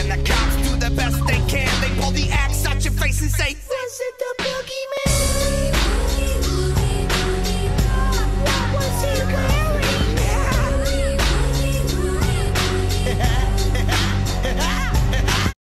And the cops do the best they can. They pull the axe out your face and say